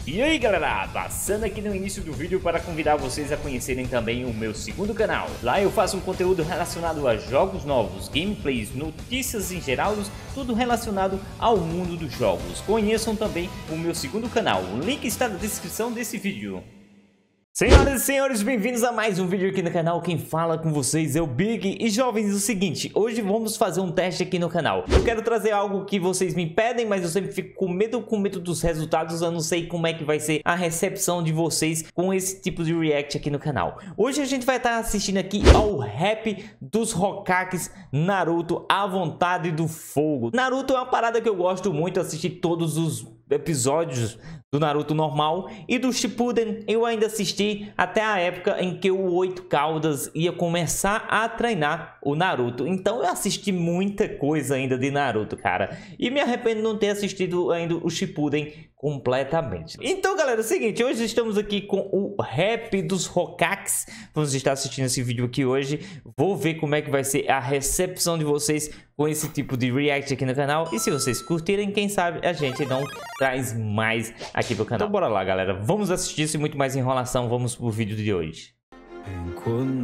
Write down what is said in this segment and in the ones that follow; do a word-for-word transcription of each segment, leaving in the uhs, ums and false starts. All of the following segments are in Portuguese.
E aí galera, passando aqui no início do vídeo para convidar vocês a conhecerem também o meu segundo canal. Lá eu faço um conteúdo relacionado a jogos novos, gameplays, notícias em geral, tudo relacionado ao mundo dos jogos. Conheçam também o meu segundo canal, o link está na descrição desse vídeo. Senhoras e senhores, bem-vindos a mais um vídeo aqui no canal. Quem fala com vocês é o Big. E jovens, é o seguinte, hoje vamos fazer um teste aqui no canal. Eu quero trazer algo que vocês me pedem, mas eu sempre fico com medo, com medo dos resultados. Eu não sei como é que vai ser a recepção de vocês com esse tipo de react aqui no canal. Hoje a gente vai estar assistindo aqui ao rap dos Hokages Naruto, A Vontade do Fogo. Naruto é uma parada que eu gosto muito, assistir todos os episódios do Naruto normal, e do Shippuden eu ainda assisti até a época em que o Oito Caldas ia começar a treinar o Naruto. Então eu assisti muita coisa ainda de Naruto, cara, e me arrependo de não ter assistido ainda o Shippuden completamente. Então galera, é o seguinte, hoje estamos aqui com o rap dos Hokages. Vamos estar assistindo esse vídeo aqui hoje. Vou ver como é que vai ser a recepção de vocês com esse tipo de react aqui no canal. E se vocês curtirem, quem sabe a gente não traz mais aqui pro canal. Então bora lá galera, vamos assistir isso e muito mais enrolação. Vamos pro vídeo de hoje. Em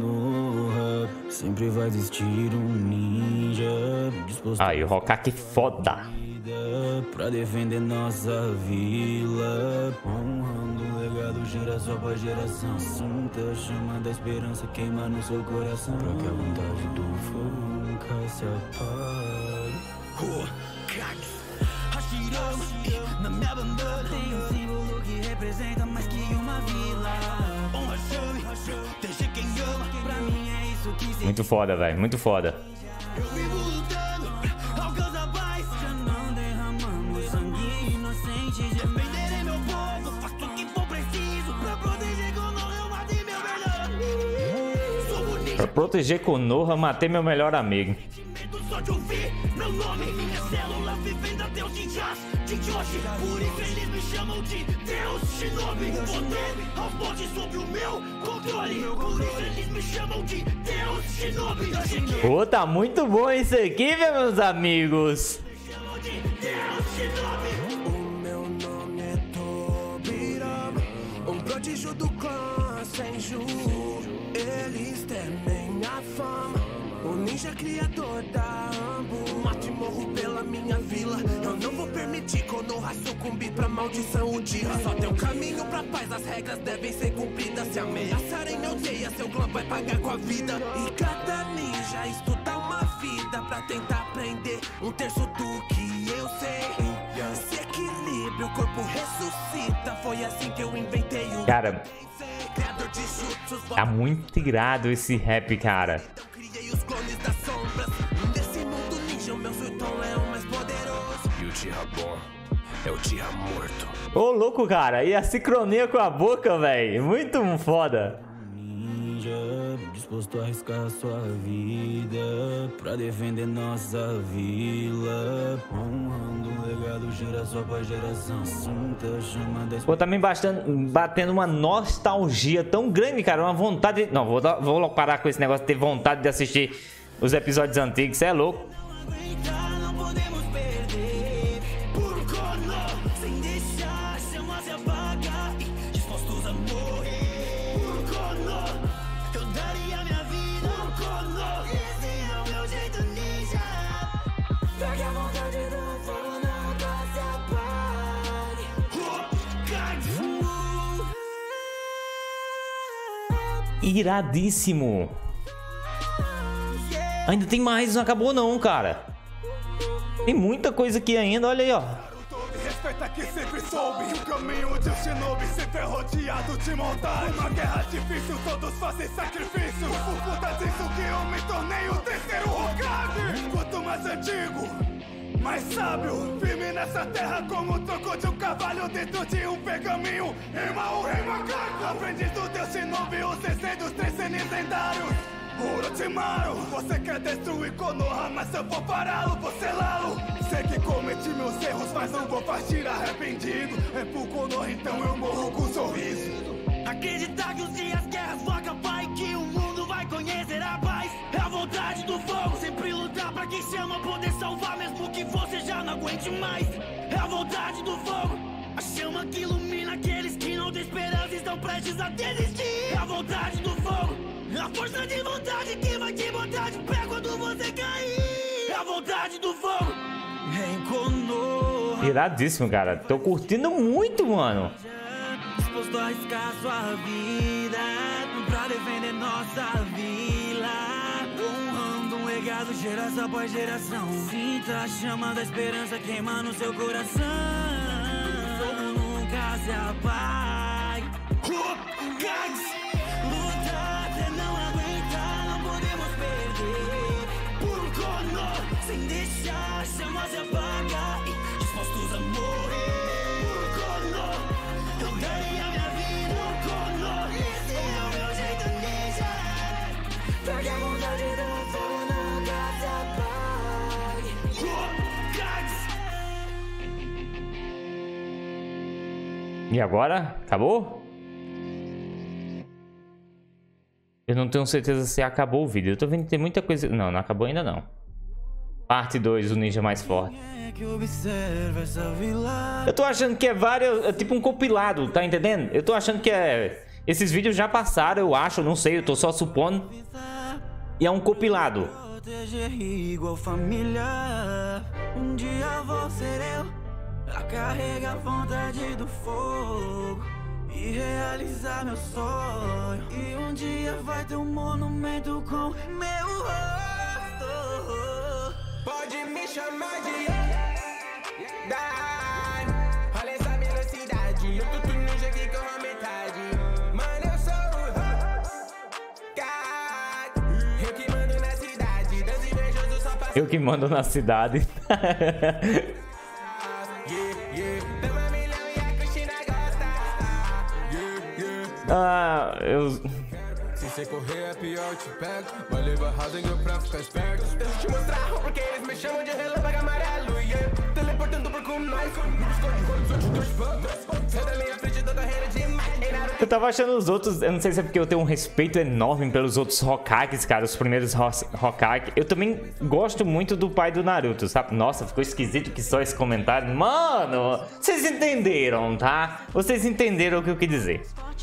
Konoha sempre vai existir um ninja disposto aí, o Hokage foda pra defender nossa vila, honrando o legado geração pra geração. Sinta a chama da esperança queimar no seu coração, pra que a vontade do fogo nunca se apague. Hokage, Hashirama, na minha bandana tem um símbolo que representa mais que uma vila. Honra, chame, deixa quem ama, pra mim é isso que se... Muito foda, velho, muito foda. Eu vivo lutando, alcança a paz. Já não derramamos sangue inocente. Defenderei meu povo, faço o que for preciso. Pra proteger Konoha, eu matei meu melhor. Sou bonito. Pra proteger Konoha, matei meu melhor amigo. Só de ouvir meu nome, minha célula vivendo até os ninjas de hoje. Por isso eles me chamam de Deus Shinobi. Poder aos montes sob o meu controle. Por isso eles me chamam de Deus Shinobi. Pô, tá muito bom isso aqui, meus amigos. Me chamam de Deus Shinobi. O meu nome é Tobirama, um prodígio do clã Senju. Eles temem a fama, o ninja criador da Ambu. Mato e morro pela minha vila. Eu não vou permitir Konoha sucumbir pra maldição um dia. Só tem um caminho pra paz, as regras devem ser cumpridas. Se ameaçarem minha aldeia, seu clã vai pagar com a vida. E cada ninja estuda uma vida pra tentar aprender um terço do que eu sei. Se equilibra, o corpo ressuscita. Foi assim que eu inventei o... Cara, tá muito irado esse rap, cara. Os clones das sombras. Nesse mundo ninja, o meu Suiton é o mais poderoso. E o Tira bom é o Tira morto. Ô, louco, cara. E a sincronia com a boca, velho. Muito foda. Ninja disposto a arriscar sua vida pra defender nossa vila, honrando um legado geração pra geração. Sinta a chama da... Pô, tá me batendo, batendo uma nostalgia tão grande, cara. Uma vontade... Não, vou, vou parar com esse negócio de ter vontade de assistir os episódios antigos. Você é louco. Não podemos perder por Konoha, sem deixar a chama se apagar. Dispostos a morrer por Konoha, eu daria minha vida por Konoha. Esse é o meu jeito ninja, pra que a vontade do fogo nunca se apague. Iradíssimo. Ainda tem mais, não acabou não, cara. Tem muita coisa aqui ainda, olha aí, ó. Respeita que sempre soube que o caminho de um shinobi sempre é rodeado de montanha. Uma guerra difícil, todos fazem sacrifício. Por conta disso que eu me tornei o terceiro Hokage. Quanto mais antigo, mais sábio, firme nessa terra como o tronco de um cavalo dentro de um pergaminho. Rima o rei macaco, aprendiz do deus shinobi, o sensei dos três senis lendários. Orochimaru, você quer destruir Konoha, mas eu vou pará-lo, vou selá-lo. Sei que cometi meus erros, mas não vou partir arrependido. É por Konoha, então eu morro com um sorriso. Acreditar que os dias, guerras vão acabar e que o mundo vai conhecer a paz. É a vontade do fogo, sempre lutar pra quem chama, poder salvar mesmo que você já não aguente mais. É a vontade do fogo, a chama que ilumina aquele estão prestes a desistir. É a vontade do fogo, é a força de vontade que vai te botar de pé quando você cair. É a vontade do fogo. Reenconou. Iradíssimo, cara. Tô curtindo muito, mano. Disposto a arriscar sua vida pra defender nossa vila, honrando um legado geração após geração. Sinta a chama da esperança queimar no seu coração. Nunca se apague. Lutar até não aguentar, não podemos perder. Puro cono, sem deixar a chama se apagar. Dispostos a morrer. Puro cono, eu ganhei a minha vida. Puro cono, esse é o meu jeito ninja. Porque a vontade do fogo nunca se apague. E agora? Acabou? Eu não tenho certeza se acabou o vídeo. Eu tô vendo que tem muita coisa... Não, não acabou ainda não. Parte dois, o ninja mais forte. Eu tô achando que é vários... É tipo um compilado, tá entendendo? Eu tô achando que é... Esses vídeos já passaram, eu acho, não sei. Eu tô só supondo. E é um compilado. Igual família, um dia vou ser eu a carregar a vontade do fogo e realizar meu sonho. E um dia vai ter um monumento com meu rosto. Pode me chamar de Dan. Olha essa velocidade, eu tô tudo ninja aqui com a metade. Mano, eu sou o God. Eu que mando na cidade, Deus invejoso só passa. Eu que mando na cidade. Ah, eu... Se você correr é pior, eu te pego. Vai levar Rasengan pra ficar esperto. Deixa eu te mostrar porque eles me chamam de relâmpago amarelo. Yeah. Teleportando por com nós. Sai da minha frente da carreira demais. Eu tava achando os outros, eu não sei se é porque eu tenho um respeito enorme pelos outros Hokages, cara, os primeiros Hokage. Eu também gosto muito do pai do Naruto, sabe? Nossa, ficou esquisito que só esse comentário. Mano, vocês entenderam, tá? Vocês entenderam o que eu quis dizer.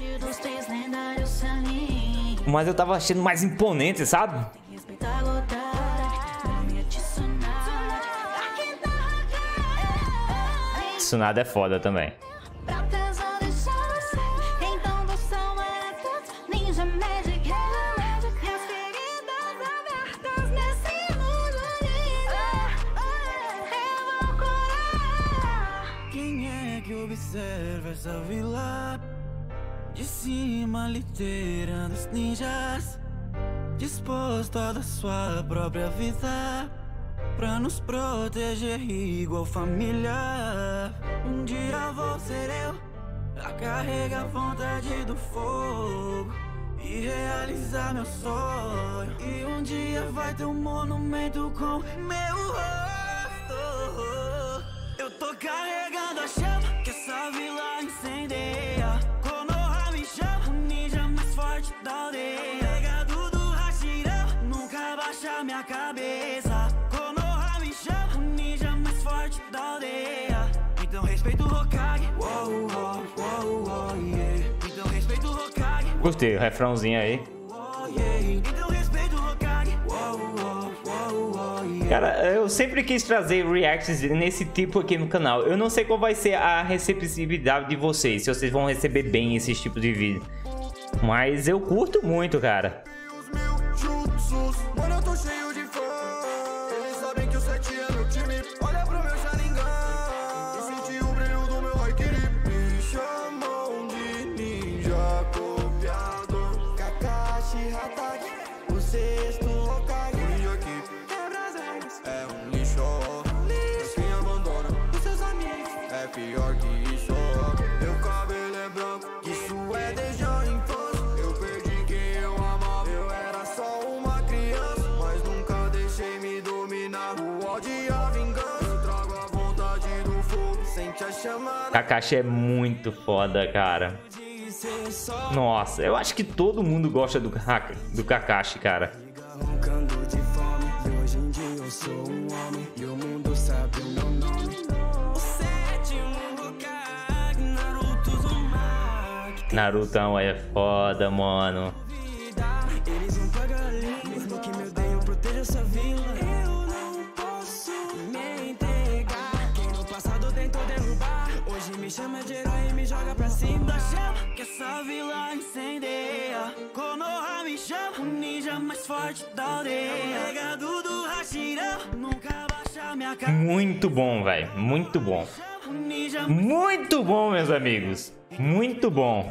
Mas eu tava achando mais imponente, sabe? Tsunade é foda também. Observa essa vila de cima, liderando os ninjas, disposto a dar sua própria vida pra nos proteger igual família. Um dia vou ser eu a carregar a vontade do fogo e realizar meu sonho. E um dia vai ter um monumento com meu rosto. Eu tô carregando a chama que essa vila incendeia. Konoha me chama, o ninja mais forte da aldeia. Legado do Hashirama, nunca baixa minha cabeça. Konoha me chama, o ninja mais forte da aldeia. Então respeita o Hokage. Uou, uou, uou, uou, yeah. Então respeita o Hokage. Gostei, o refrãozinho aí. Uou, yeah. Então respeita o Hokage. Uou, uou, uou, uou, yeah. Cara, eu sempre quis trazer reacts nesse tipo aqui no canal. Eu não sei qual vai ser a receptividade de vocês, se vocês vão receber bem esse tipo de vídeo. Mas eu curto muito, cara. Os mil jutsus, mano, eu tô cheio de fã. Eles sabem que o sete é meu time. Olha pro meu Sharingan e senti o brilho do meu Haikiri. Me chamam de ninja copiador. Kakashi Hatake, o sexto Hokage. O ninja aqui é um lixo. Mas quem abandona os seus amigos é pior que isso. Meu cabelo é branco, isso é desde a infância. Eu perdi quem eu amava, eu era só uma criança. Mas nunca deixei me dominar o ódio e a vingança. Eu trago a vontade do fogo, sente a chama. Kakashi é muito foda, cara. Nossa, eu acho que todo mundo gosta do, do Kakashi, cara. Roncando de fome, e hoje em dia eu sou um homem, e o mundo sabe o meu nome. O sétimo Hokage, Naruto Uzumaki, Narutão é foda, mano. Eles não pagam ali, mesmo que me odeiam, proteja essa vila. Eu não posso me entregar. Quem no passado tentou derrubar, hoje me chama de herói e me joga pra cima. Chama que essa vila incendeia. Konoha me chama, o ninja mais forte da aldeia. Legado do Hashira, nunca baixa minha cara. Muito bom, velho. Muito bom. Muito bom, meus amigos. Muito bom.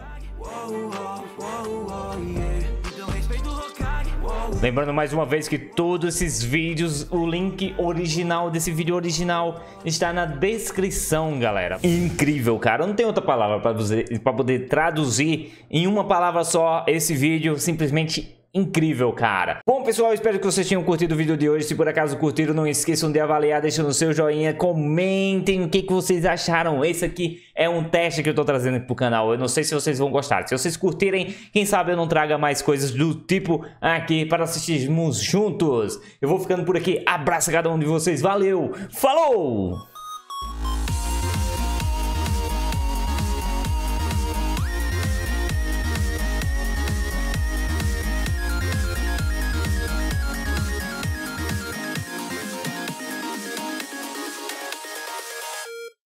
Lembrando mais uma vez que todos esses vídeos, o link original desse vídeo original está na descrição, galera. Incrível, cara. Não tem outra palavra para poder traduzir em uma palavra só esse vídeo. Simplesmente incrível, cara. Bom, pessoal, espero que vocês tenham curtido o vídeo de hoje. Se por acaso curtiram, não esqueçam de avaliar, deixando o seu joinha, comentem o que, que vocês acharam. Esse aqui é um teste que eu tô trazendo aqui pro canal. Eu não sei se vocês vão gostar. Se vocês curtirem, quem sabe eu não traga mais coisas do tipo aqui para assistirmos juntos. Eu vou ficando por aqui. Abraço a cada um de vocês. Valeu! Falou!